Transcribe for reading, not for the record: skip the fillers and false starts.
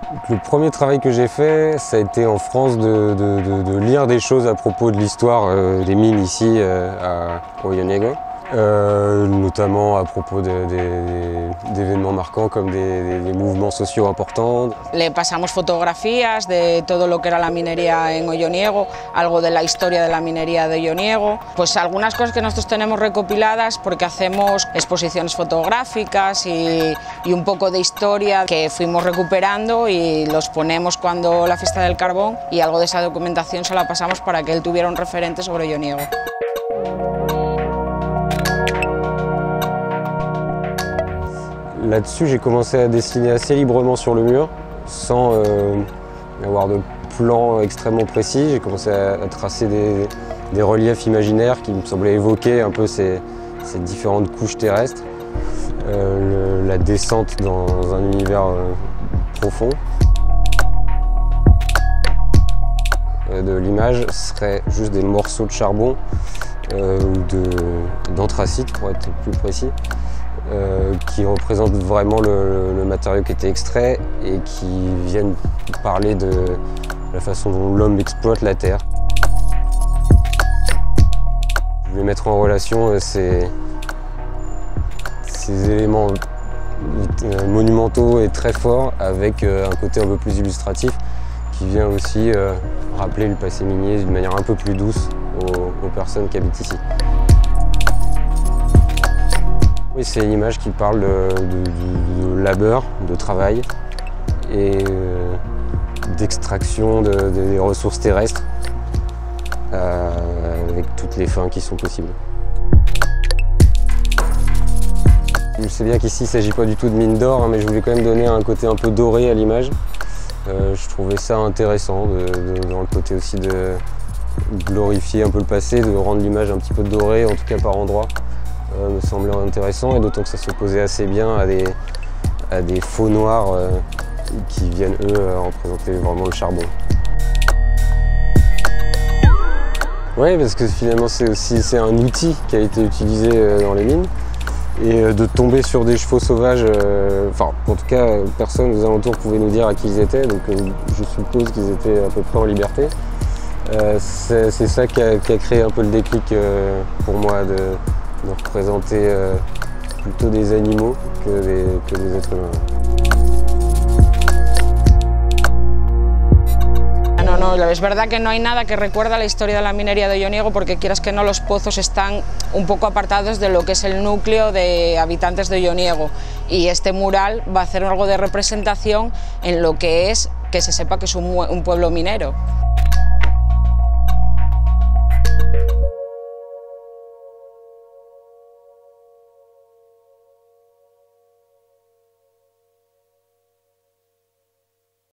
Le premier travail que j'ai fait, ça a été en France de lire des choses à propos de l'histoire des mines ici à Ojo Negro. Notamment à propos d'événements marquants comme des mouvements sociaux importants. Le pasamos fotografías de todo lo que era la minería en Ojo Negro, algo de la historia de la minería de Ojo Negro, pues algunas cosas que nosotros tenemos recopiladas porque hacemos exposiciones fotográficas y un poco de historia que fuimos recuperando y los ponemos cuando la fiesta del carbón y algo de esa documentación se la pasamos para que él tuviera un referente sobre Ojo Negro. Là-dessus, j'ai commencé à dessiner assez librement sur le mur, sans avoir de plan extrêmement précis. J'ai commencé à tracer des reliefs imaginaires qui me semblaient évoquer un peu ces différentes couches terrestres, la descente dans un univers profond. De l'image serait juste des morceaux de charbon ou d'anthracite, pour être plus précis. Qui représentent vraiment le matériau qui était extrait et qui viennent parler de la façon dont l'homme exploite la terre. Je voulais mettre en relation ces éléments monumentaux et très forts avec un côté un peu plus illustratif qui vient aussi rappeler le passé minier d'une manière un peu plus douce aux personnes qui habitent ici. Oui, c'est une image qui parle de labeur, de travail et d'extraction des ressources terrestres avec toutes les fins qui sont possibles. Je sais bien qu'ici il ne s'agit pas du tout de mine d'or, mais je voulais quand même donner un côté un peu doré à l'image. Je trouvais ça intéressant dans le côté aussi de glorifier un peu le passé, de rendre l'image un petit peu dorée, en tout cas par endroits. Me semblait intéressant, et d'autant que ça s'opposait assez bien à des faux noirs qui viennent eux représenter vraiment le charbon. Oui, parce que finalement c'est un outil qui a été utilisé dans les mines, et de tomber sur des chevaux sauvages, enfin en tout cas personne aux alentours pouvait nous dire à qui ils étaient, donc je suppose qu'ils étaient à peu près en liberté. C'est ça qui a créé un peu le déclic pour moi de représenter plutôt des animaux que des êtres humains. No, es verdad que no hay nada que recuerda la historia de la minería de Ojo Negro porque quieras que no, los pozos están un poco apartados de lo que es el núcleo de habitantes de Ojo Negro, y este mural va a hacer algo de representación en lo que es que se sepa que es un pueblo minero.